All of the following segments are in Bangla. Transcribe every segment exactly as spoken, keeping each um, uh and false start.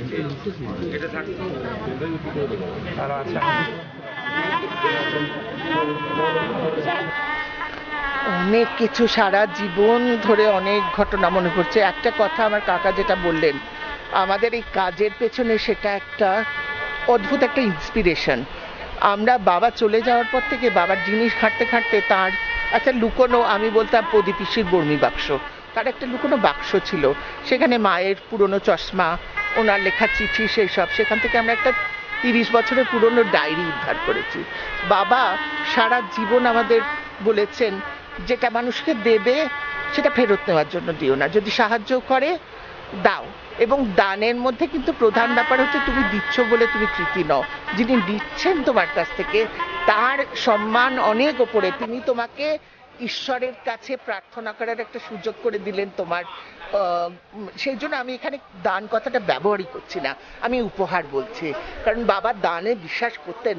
অনেক কিছু সারা জীবন ধরে অনেক ঘটনা মনে পড়ছে। একটা কথা আমার কাকা যেটা বললেন, আমাদের এই কাজের পেছনে সেটা একটা অদ্ভুত একটা ইন্সপিরেশন। আমরা বাবা চলে যাওয়ার পর থেকে বাবার জিনিস ঘাঁটতে ঘাঁটতে তার একটা লুকোনো, আমি বলতাম প্রদীপিসির বর্মি বাক্স, তার একটা লুকোনো বাক্স ছিল, সেখানে মায়ের পুরনো চশমা, ওনার লেখা চিঠি, সেই সব। সেখান থেকে আমরা একটা তিরিশ বছরের পুরনো ডায়েরি উদ্ধার করেছি। বাবা সারা জীবন আমাদের বলেছেন, যেটা মানুষকে দেবে সেটা ফেরত নেওয়ার জন্য দিও না, যদি সাহায্য করে দাও। এবং দানের মধ্যে কিন্তু প্রধান ব্যাপার হচ্ছে তুমি দিচ্ছ বলে তুমি কৃতি নও, যিনি দিচ্ছেন তোমার কাছ থেকে তার সম্মান অনেক ওপরে। তিনি তোমাকে ঈশ্বরের কাছে প্রার্থনা করার একটা সুযোগ করে দিলেন তোমার। সেই জন্য আমি এখানে দান কথাটা ব্যবহারই করছি না, আমি উপহার বলছি, কারণ বাবা দানে বিশ্বাস করতেন।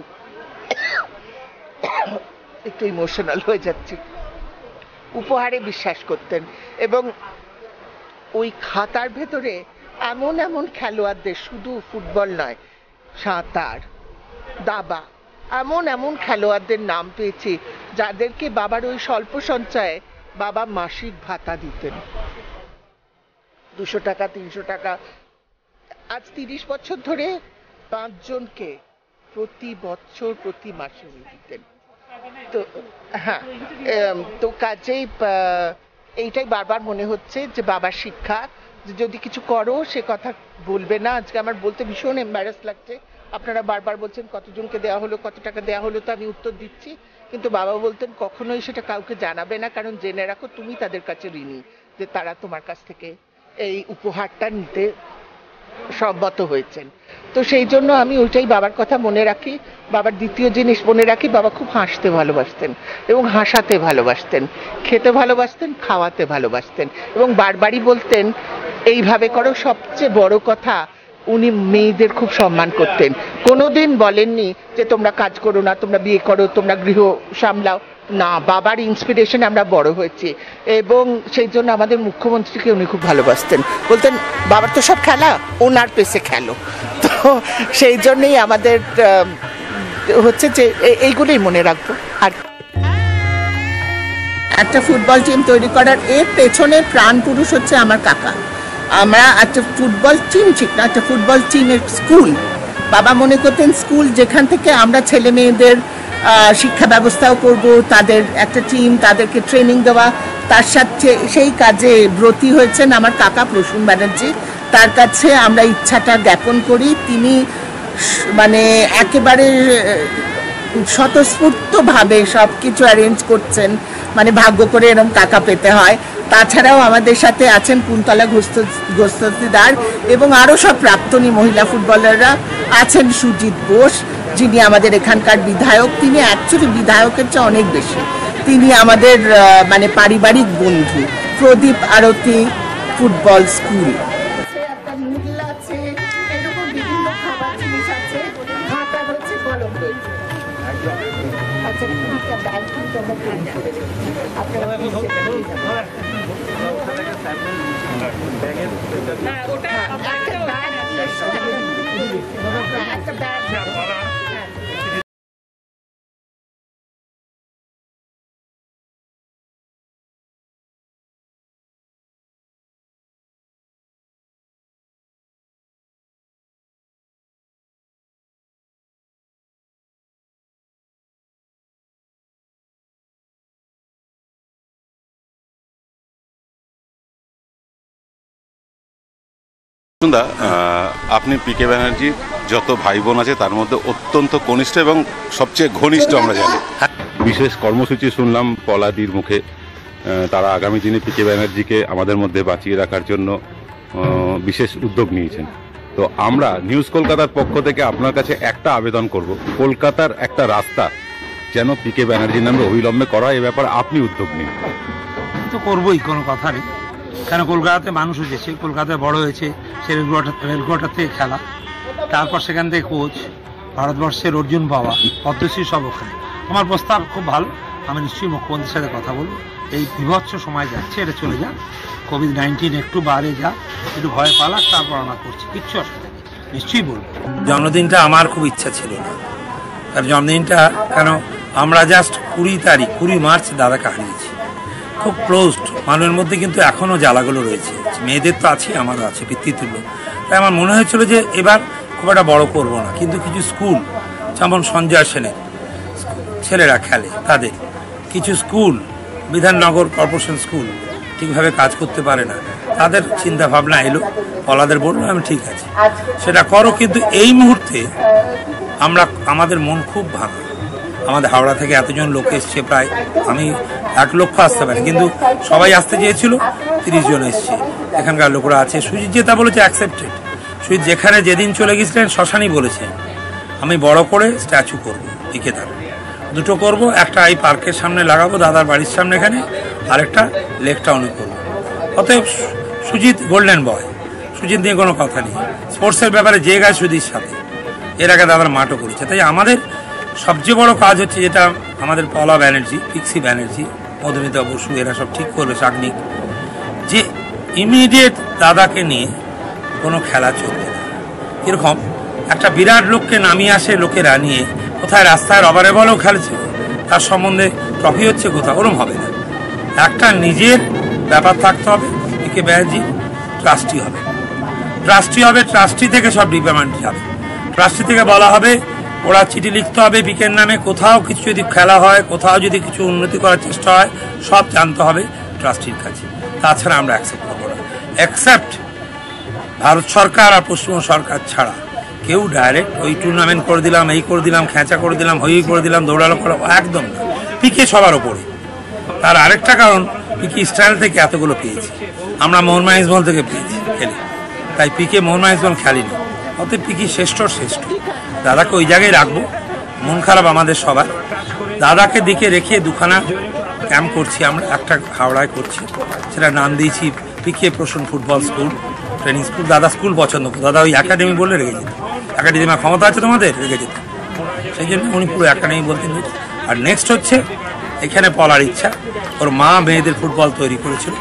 একটু ইমোশনাল হয়ে যাচ্ছি। উপহারে বিশ্বাস করতেন এবং ওই খাতার ভেতরে এমন এমন খেলোয়াড়দের, শুধু ফুটবল নয়, সাঁতার, দাবা, এমন এমন খেলোয়াড়দের নাম পেয়েছি যাদেরকে বাবার ওই স্বল্প সঞ্চয়ে বাবা মাসিক ভাতা দিতেন, দুশো টাকা তিনশো টাকা। আজ তিরিশ বছর ধরে পাঁচজনকে প্রতি বছর প্রতি মাসে দিতেন। তো হ্যাঁ, তো কাজেই এইটাই বারবার মনে হচ্ছে যে বাবার শিক্ষা, যদি কিছু করো সে কথা বলবে না। আজকে আমার বলতে ভীষণ এম্বারাস লাগছে, আপনারা বারবার বলছেন কতজনকে দেওয়া হলো, কত টাকা দেওয়া হলো, তো আমি উত্তর দিচ্ছি, কিন্তু বাবা বলতেন কখনোই সেটা কাউকে জানাবে না, কারণ জেনে রাখো তুমি তাদের কাছে ঋণী, যে তারা তোমার কাছ থেকে এই উপহারটা নিতে সম্মত হয়েছেন। তো সেই জন্য আমি ওইটাই বাবার কথা মনে রাখি। বাবার দ্বিতীয় জিনিস মনে রাখি, বাবা খুব হাসতে ভালোবাসতেন এবং হাসাতে ভালোবাসতেন, খেতে ভালোবাসতেন, খাওয়াতে ভালোবাসতেন এবং বারবারই বলতেন এইভাবে করো। সবচেয়ে বড় কথা, উনি মেয়েদের খুব সম্মান করতেন। কোনোদিন বলেননি যে তোমরা কাজ করো না, তোমরা বিয়ে করো, তোমরা গৃহ সামলাও না। বাবার ইন্সপিরেশনে আমরা বড় হয়েছি এবং সেই জন্য আমাদের মুখ্যমন্ত্রীকে উনি খুব ভালোবাসতেন। বলতেন বাবার তো সব খেলা, ওনার পেছে খেলো। তো সেই জন্যই আমাদের হচ্ছে যে এইগুলোই মনে রাখবো। আর একটা ফুটবল টিম তৈরি করার এর পেছনের প্রাণ পুরুষ হচ্ছে আমার কাকা। আমরা একটা ফুটবল টিম, ঠিক না, একটা ফুটবল টিমের স্কুল। বাবা মনে করতেন স্কুল যেখান থেকে আমরা ছেলে মেয়েদের শিক্ষা ব্যবস্থাও করব, তাদের একটা টিম, তাদেরকে ট্রেনিং দেওয়া, তার সাথে সেই কাজে ব্রতী হয়েছেন আমার কাকা প্রসূন ব্যানার্জি। তার কাছে আমরা ইচ্ছাটা জ্ঞাপন করি। তিনি মানে একেবারে স্বতঃস্ফূর্তভাবে সব কিছু অ্যারেঞ্জ করছেন, মানে ভাগ্য করে এরকম কাকা পেতে হয়। তাছাড়াও আমাদের সাথে আছেন কুন্তলা গোস্তদার এবং আরও সব প্রাক্তনী মহিলা ফুটবলাররা আছেন। সুজিত বোস, যিনি আমাদের এখানকার বিধায়ক, তিনি অ্যাকচুয়ালি বিধায়কের চেয়ে অনেক বেশি, তিনি আমাদের মানে পারিবারিক বন্ধু। প্রদীপ আরতি ফুটবল স্কুল, আপনি পিকে ব্যানার্জির যত ভাই বোন আছে তার মধ্যে অত্যন্ত কনিষ্ঠ এবং সবচেয়ে ঘনিষ্ঠ আমরা জানি। বিশেষ কর্মসূচি শুনলাম পলাদির মুখে, তারা আগামী দিনে পিকে ব্যানার্জিকে আমাদের মধ্যে বাঁচিয়ে রাখার জন্য বিশেষ উদ্যোগ নিয়েছেন। তো আমরা নিউজ কলকাতার পক্ষ থেকে আপনার কাছে একটা আবেদন করব, কলকাতার একটা রাস্তা যেন পিকে ব্যানার্জির নামে অবিলম্বে করা, এ ব্যাপারে আপনি উদ্যোগ নিন। তো করবোই, কোনো কথা নেই, কেন কলকাতাতে মানুষ হয়েছে, কলকাতায় বড় হয়েছে, সে রেলকোয়ার্টার রেলকোয়ার্টার থেকে খেলা, তারপর সেখান থেকে কোচ, ভারতবর্ষের অর্জুন পাওয়া, পদ্মশ্রী সব ওখানে। আমার প্রস্তাব খুব ভালো, আমি নিশ্চয়ই মুখ্যমন্ত্রীর সাথে কথা বলবো। এই বিভৎস সময় যাচ্ছে, এটা চলে যাক, কোভিড নাইন্টিন একটু বাড়ে যাক, একটু ভয় পালাক, তারপর আমরা করছি, কিচ্ছু অসুবিধা নেই। নিশ্চয়ই বলবো। জন্মদিনটা আমার খুব ইচ্ছা ছিল না, তার জন্মদিনটা কেন আমরা জাস্ট কুড়ি তারিখ কুড়ি মার্চ দাদাকে হারিয়েছি, খুব ক্লোজড মানুষের মধ্যে কিন্তু এখনও জ্বালাগুলো রয়েছে, মেয়েদের তো আছে, আমারও আছে পিতৃতুল্য। তাই আমার মনে হয়েছিল যে এবার খুব একটা বড় করবো না, কিন্তু কিছু স্কুল যেমন সঞ্জয় সেনের ছেলেরা খেলে, তাদের কিছু স্কুল বিধাননগর কর্পোরেশন স্কুল ঠিকভাবে কাজ করতে পারে না, তাদের চিন্তা ভাবনা এলো, পলাদের বললো আমি ঠিক আছে সেটা করো। কিন্তু এই মুহূর্তে আমরা আমাদের মন খুব ভাঙা, আমাদের হাওড়া থেকে এতজন লোক এসছে, প্রায় আমি এক লক্ষ আসতে পারি, কিন্তু সবাই আসতে চেয়েছিল, তিরিশ জন এসছে, এখানকার লোকরা আছে। সুজিত যেটা বলেছে অ্যাকসেপ্টেড, সুজিত যেখানে যেদিন চলে গেছিলেন শ্মশানই বলেছেন আমি বড় করে স্ট্যাচু করবো, টিকে থাকবো, দুটো করব, একটা এই পার্কের সামনে লাগাবো দাদার বাড়ির সামনে এখানে, আরেকটা লেক টাউনে করবো। অতএব সুজিত গোল্ডেন বয়, সুজিত নিয়ে কোনো কথা নেই, স্পোর্টসের ব্যাপারে যে গায়ে সুজির সাথে এর আগে দাদার মাঠও করেছে। তাই আমাদের সবচেয়ে বড় কাজ হচ্ছে যেটা আমাদের পলা ব্যানার্জি, পিক্সি ব্যানার্জি, মধুমিতা বসু এরা সব ঠিক করবে, সাগনিক, যে ইমিডিয়েট দাদাকে নিয়ে কোনো খেলা চলবে না। এরকম একটা বিরাট লোককে নামিয়ে আসে লোকেরা নিয়ে, কোথায় রাস্তায় রবারে বলও খেলছে, তার সম্বন্ধে ট্রফি হচ্ছে কোথাও, ওরম হবে না। একটা নিজের ব্যাপার থাকতে হবে, একে ব্যানার্জি ট্রাস্টি হবে, ট্রাস্টি হবে, ট্রাস্টি থেকে সব ডিপার্টমেন্ট যাবে, ট্রাস্টি থেকে বলা হবে ওরা চিঠি লিখতে হবে পিকের নামে, কোথাও কিছু যদি খেলা হয়, কোথাও যদি কিছু উন্নতি করার চেষ্টা হয়, সব জানতে হবে ট্রাস্টির কাছে, তাছাড়া আমরা অ্যাকসেপ্ট করবো না। অ্যাকসেপ্ট ভারত সরকার আর পশ্চিমবঙ্গ সরকার ছাড়া কেউ ডাইরেক্ট ওই টুর্নামেন্ট করে দিলাম, এই করে দিলাম, খেঁচা করে দিলাম, হই করে দিলাম, দৌড়ালো করা, একদম না। পিকে সবার ওপরে। তার আরেকটা কারণ পিকে স্টাইল থেকে এতগুলো পেয়েছি, আমরা মোহনবাগান ইস্টবেঙ্গল থেকে পেয়েছি খেলে, তাই পিকে মোহনবাগান ইস্টবেঙ্গল খেলিনি, অতএব পিকে শ্রেষ্ঠ শ্রেষ্ঠ। দাদাকে ওই জায়গায় রাখবো, মন খারাপ আমাদের সবার, দাদাকে দিকে রেখে দুখানা ক্যাম্প করছি আমরা, একটা হাওড়ায় করছি, সেটা নাম দিয়েছি P K Prasun football school training school. দাদা স্কুল পছন্দ করতো, দাদা ওই একাডেমি বললে রেখে যেত, একাডেমি ক্ষমতা আছে তোমাদের, রেখে যেত, সেই জন্য উনি পুরো একাডেমি বলতেন। আর নেক্সট হচ্ছে এখানে পলার ইচ্ছা, ওর মা মেয়েদের ফুটবল তৈরি করেছিল,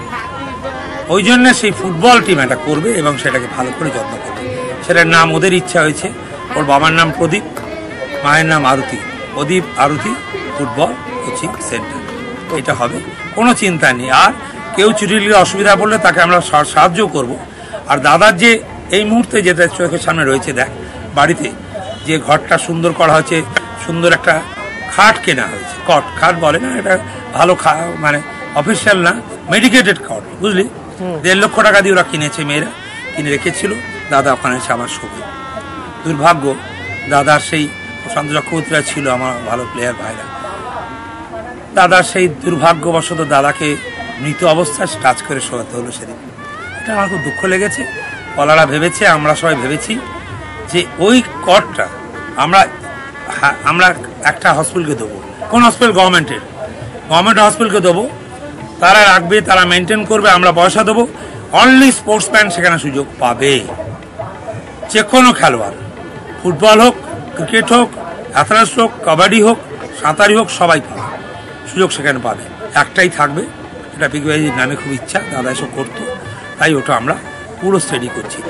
ওই জন্য সেই ফুটবল টিম এটা করবে এবং সেটাকে ভালো করে যত্ন করবে, সেটার নাম ওদের ইচ্ছা হয়েছে। ওর বাবার নাম প্রদীপ, মায়ের নাম Arati, Pradip Arati football coaching centre, এটা হবে, কোনো চিন্তা নেই। আর কেউ চিঠি লিখে অসুবিধা পড়লে তাকে আমরা সাহায্য করব। আর দাদার যে এই মুহূর্তে যেটা চোখের সামনে রয়েছে, দেখ বাড়িতে যে ঘরটা সুন্দর করা হয়েছে, সুন্দর একটা খাট কেনা হয়েছে, কট খাট বলে না, এটা ভালো মানে অফিসিয়াল না, মেডিকেটেড কট, বুঝলি, দেড় লক্ষ টাকা দিয়ে ওরা কিনেছে, মেয়েরা কিনে রেখেছিল, দাদা ওখানে এসে আমার শোবে। দুর্ভাগ্য দাদার সেই প্রশান্ত চক্রবর্তীরা ছিল আমার ভালো প্লেয়ার ভাইরা, দাদার সেই দুর্ভাগ্যবশত দাদাকে মৃত অবস্থায় টাচ করে শোয়াতে হলো সেদিন, এটা আমার খুব দুঃখ লেগেছে। পলারা ভেবেছে, আমরা সবাই ভেবেছি যে ওই কটটা আমরা আমরা একটা হসপিটালকে দেবো, কোন হসপিটাল, গভর্নমেন্টের, গভর্নমেন্ট হসপিটালকে দেবো, তারা রাখবে, তারা মেনটেন করবে, আমরা পয়সা দেবো, অনলি স্পোর্টসম্যান সেখানে সুযোগ পাবে, যে কোনো খেলোয়াড়, ফুটবল হোক, ক্রিকেট হোক, অ্যাথলেটিক্স হোক, কাবাডি হোক, সাঁতারি হোক, সবাই পাবে সুযোগ, সেখানে পাবে, একটাই থাকবে, এটা পিকবাজির নামে খুব ইচ্ছা, দাদা এসব করতো, তাই ওটা আমরা পুরো স্টাডি করছি।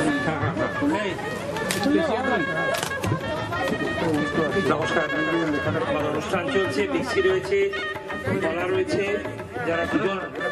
নমস্কার, আমার অনুষ্ঠান চলছে, পিক্সি রয়েছে, বলা রয়েছে, যারা দুজন